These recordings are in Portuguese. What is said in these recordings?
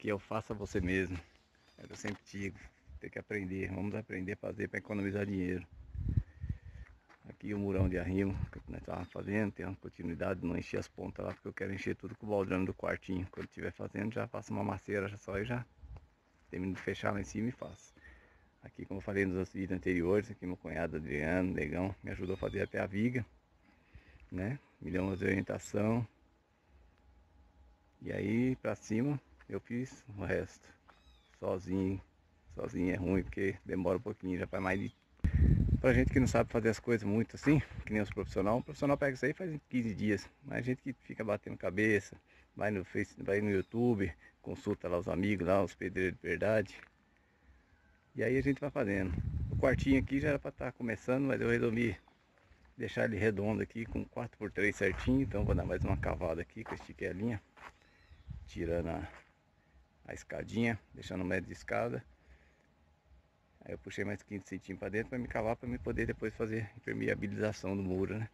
aqui é o faça você mesmo. É o que eu sempre digo, tem que aprender, vamos aprender a fazer para economizar dinheiro. Aqui o murão de arrimo que nós estávamos fazendo, tem uma continuidade, não encher as pontas lá, porque eu quero encher tudo com o baldrame do quartinho. Quando estiver fazendo, já faço uma maceira só e já termino de fechar lá em cima e faço. Aqui, como eu falei nos vídeos anteriores, aqui meu cunhado Adriano, Negão, me ajudou a fazer até a viga, né? Me deu umas orientação. E aí, pra cima, eu fiz o resto. Sozinho. Sozinho é ruim, porque demora um pouquinho, já faz mais de... Pra gente que não sabe fazer as coisas muito assim, que nem os profissionais, o profissional pega isso aí e faz em 15 dias. Mas a gente que fica batendo cabeça, vai no Facebook, vai no YouTube, consulta lá os amigos, lá os pedreiros de verdade. E aí a gente vai fazendo. O quartinho aqui já era para estar começando, mas eu resolvi deixar ele redondo aqui com 4x3 certinho. Então vou dar mais uma cavada aqui, que eu estiquei a linha, tirando a escadinha, deixando o médio de escada. Aí eu puxei mais 15 centímetros para dentro para me cavar, para me poder depois fazer impermeabilização do muro, né?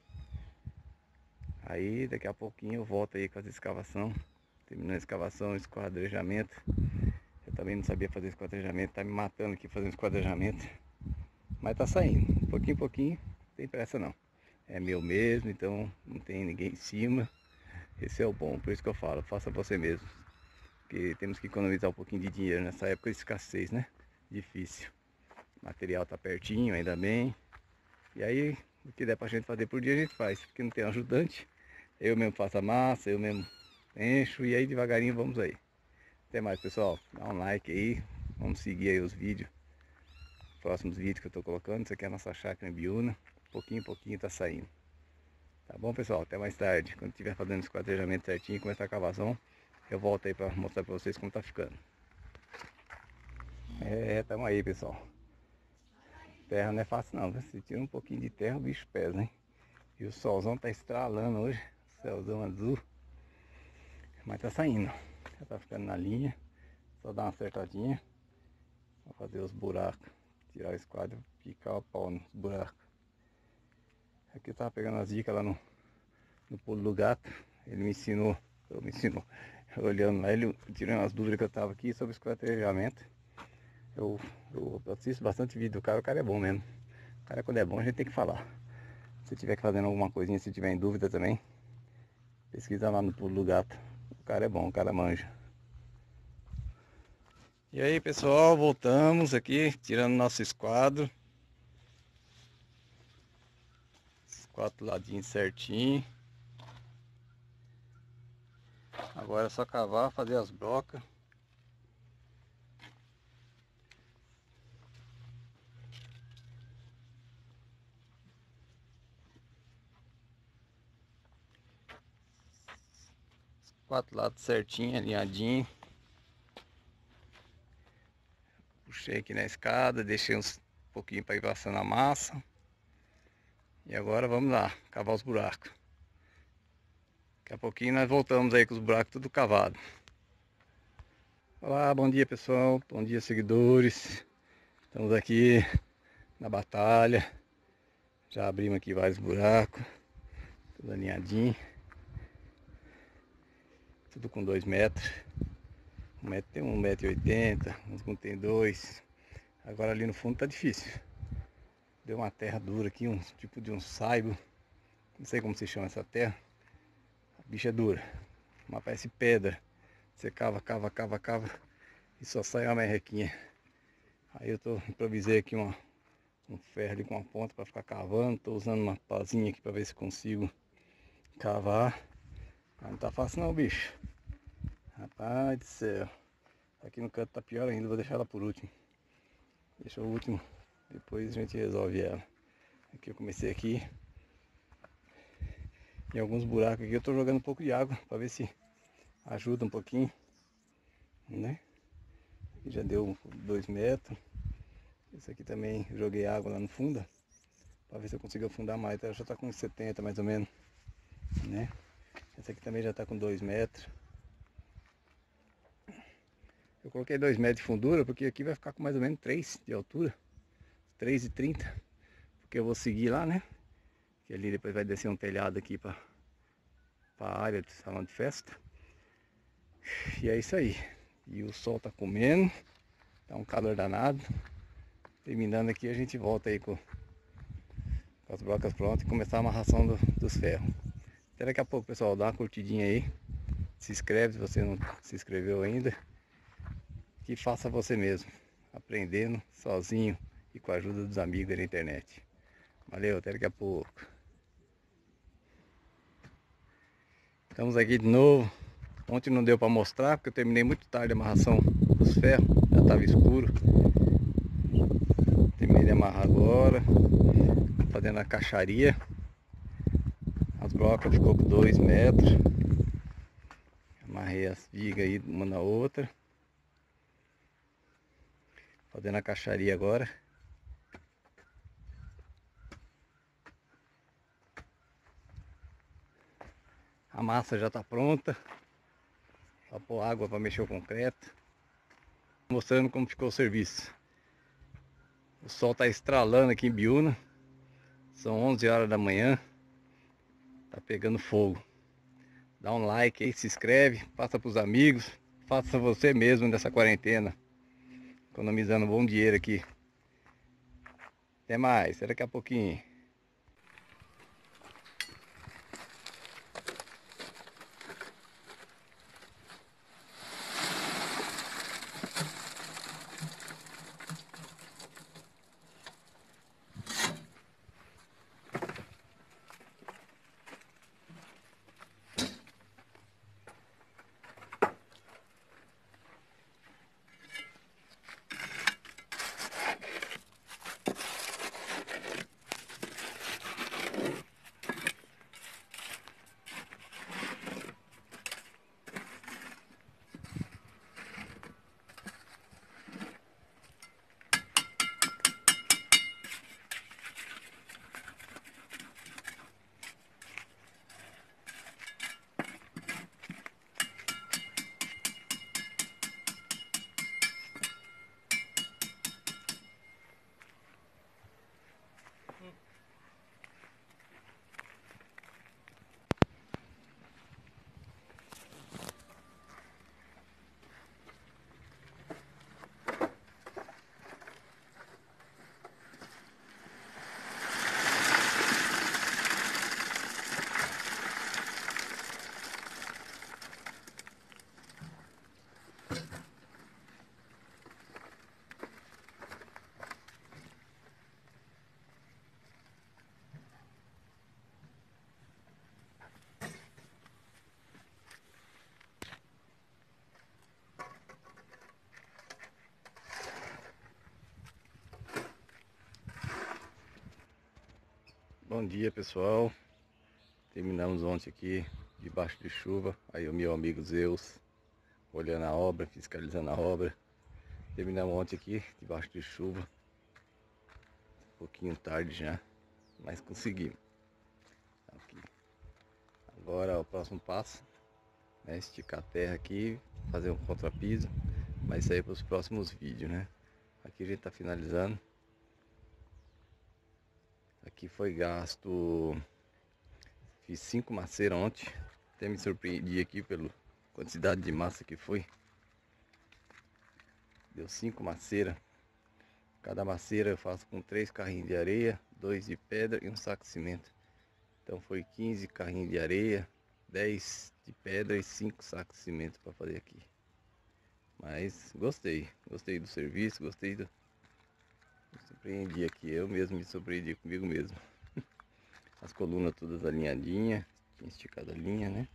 Aí daqui a pouquinho eu volto aí com as escavação. Terminando a escavação, esquadrejamento. Eu também não sabia fazer esquadrejamento, tá me matando aqui fazendo esquadrejamento. Mas tá saindo, pouquinho em pouquinho, não tem pressa não. É meu mesmo, então não tem ninguém em cima. Esse é o bom, por isso que eu falo, faça você mesmo. Porque temos que economizar um pouquinho de dinheiro nessa época de escassez, né? Difícil. O material tá pertinho, ainda bem. E aí, o que der pra gente fazer por dia a gente faz. Porque não tem ajudante. Eu mesmo faço a massa, eu mesmo encho. E aí devagarinho vamos aí. Até mais, pessoal. Dá um like aí. Vamos seguir aí os vídeos. Próximos vídeos que eu tô colocando. Isso aqui é a nossa chácara em Biúna. Pouquinho em pouquinho tá saindo. Tá bom, pessoal? Até mais tarde. Quando estiver fazendo esse quadrejamento certinho, começar a cavação, eu volto aí pra mostrar pra vocês como tá ficando. Tamo aí, pessoal. Terra não é fácil não, se tira um pouquinho de terra o bicho pesa, hein? E o solzão tá estralando hoje, céuzão azul. Mas tá saindo, já tá ficando na linha. Só dar uma acertadinha pra fazer os buracos. Tirar o esquadro e picar o pau nos buracos. Aqui eu tava pegando as dicas lá no pulo do gato. Ele me ensinou, olhando lá, ele tirando as dúvidas que eu tava aqui sobre esquadrejamento. Eu assisto bastante vídeo do cara, o cara é bom mesmo. O cara quando é bom a gente tem que falar. Se tiver fazendo alguma coisinha, se tiver em dúvida também, pesquisa lá no pulo do gato. O cara é bom, o cara manja. E aí pessoal, voltamos aqui, tirando nosso esquadro. Os 4 ladinhos certinho. Agora é só cavar, fazer as brocas. Os 4 lados certinho, alinhadinho. Puxei aqui na escada, deixei uns pouquinho para ir passando a massa. E agora vamos lá, cavar os buracos. Daqui a pouquinho nós voltamos aí com os buracos tudo cavado. Olá, bom dia pessoal, bom dia seguidores. Estamos aqui na batalha. Já abrimos aqui vários buracos, tudo alinhadinho. Tudo com 2 metros. Um metro tem 1,80 m, uns tem 2. Agora ali no fundo tá difícil. Deu uma terra dura aqui, um tipo de um saibo. Não sei como se chama essa terra. A bicha é dura, mas parece pedra. Você cava, cava, cava, cava e só sai uma merrequinha. Aí eu improvisei aqui um ferro ali com uma ponta para ficar cavando. Tô usando uma pazinha aqui para ver se consigo cavar. Mas não tá fácil não, bicho. Rapaz do céu. Aqui no canto tá pior ainda, vou deixar ela por último. Deixa o último, depois a gente resolve ela. Aqui eu comecei aqui. Em alguns buracos aqui eu tô jogando um pouco de água para ver se ajuda um pouquinho, né? Aqui já deu 2 metros. Esse aqui também joguei água lá no fundo, para ver se eu consigo afundar mais. Então já tá com 70 mais ou menos, né? Esse aqui também já tá com 2 metros. Eu coloquei 2 metros de fundura porque aqui vai ficar com mais ou menos 3 de altura, 3,30, porque eu vou seguir lá, né? Que ali depois vai descer um telhado aqui para a área do salão de festa. E é isso aí. E o sol tá comendo. Tá um calor danado. Terminando aqui, a gente volta aí com as brocas prontas e começar a amarração dos ferros. Até daqui a pouco, pessoal. Dá uma curtidinha aí. Se inscreve se você não se inscreveu ainda. Que faça você mesmo. Aprendendo sozinho e com a ajuda dos amigos da internet. Valeu, até daqui a pouco. Estamos aqui de novo. Ontem não deu para mostrar porque eu terminei muito tarde a amarração dos ferros. Já estava escuro. Terminei de amarrar agora. Fazendo a caixaria. As brocas ficou com 2 metros. Amarrei as vigas aí uma na outra. Fazendo a caixaria agora. A massa já está pronta. Só pôr água para mexer o concreto. Mostrando como ficou o serviço. O sol está estralando aqui em Biúna. São 11 horas da manhã. Tá pegando fogo. Dá um like aí, se inscreve, passa para os amigos. Faça você mesmo nessa quarentena. Economizando um bom dinheiro aqui. Até mais, até daqui a pouquinho. Bom dia, pessoal. Terminamos ontem aqui, debaixo de chuva. Aí o meu amigo Zeus, olhando a obra, fiscalizando a obra. Terminamos ontem aqui, debaixo de chuva. Um pouquinho tarde já, mas conseguimos. Aqui. Agora o próximo passo, né? Esticar a terra aqui, fazer um contrapiso. Mas isso aí para os próximos vídeos, né? Aqui a gente está finalizando. Aqui foi gasto... Fiz 5 maceiras ontem. Até me surpreendi aqui pela quantidade de massa que foi. Deu 5 maceiras. Cada maceira eu faço com 3 carrinhos de areia, 2 de pedra e um saco de cimento. Então foi 15 carrinhos de areia, 10 de pedra e 5 sacos de cimento para fazer aqui. Mas gostei do serviço, gostei do... Me surpreendi aqui, eu mesmo me surpreendi comigo mesmo. As colunas todas alinhadinhas, tem esticado a linha, né?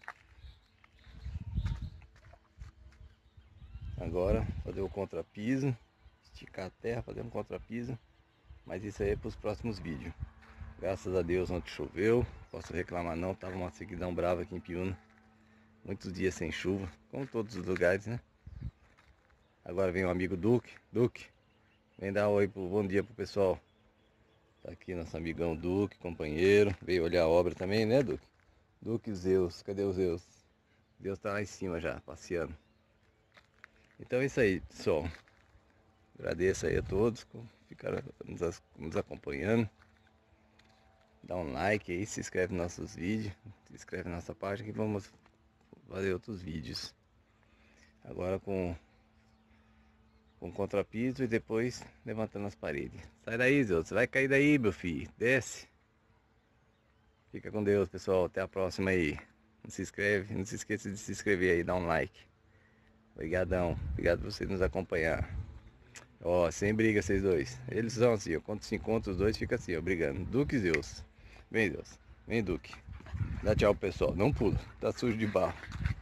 Agora fazer o contrapiso, esticar a terra, fazer um contrapiso. Mas isso aí é para os próximos vídeos. Graças a Deus ontem choveu, posso reclamar não, tava uma sequidão brava aqui em Piúna. Muitos dias sem chuva, como todos os lugares, né? Agora vem o amigo Duque. Duque, vem dar um oi, bom dia pro pessoal. Tá aqui nosso amigão Duque, companheiro. Veio olhar a obra também, né, Duque? Duque Zeus, cadê o Zeus? Deus tá lá em cima já, passeando. Então é isso aí, pessoal. Agradeço aí a todos que ficaram nos acompanhando. Dá um like aí, se inscreve nos nossos vídeos, se inscreve na nossa página que vamos fazer outros vídeos. Agora com contrapiso e depois levantando as paredes. Sai daí, Zé, você vai cair daí, meu filho. Desce. Fica com Deus, pessoal. Até a próxima aí. Não se esqueça de se inscrever aí, dar um like. Obrigadão. Obrigado por você nos acompanhar. Ó, sem briga vocês dois. Eles são assim, ó. Quando se encontram os dois, fica assim, ó, brigando. Duque e Zeus. Vem, Zeus. Vem, Duque. Dá tchau, pessoal. Não pula. Tá sujo de barro.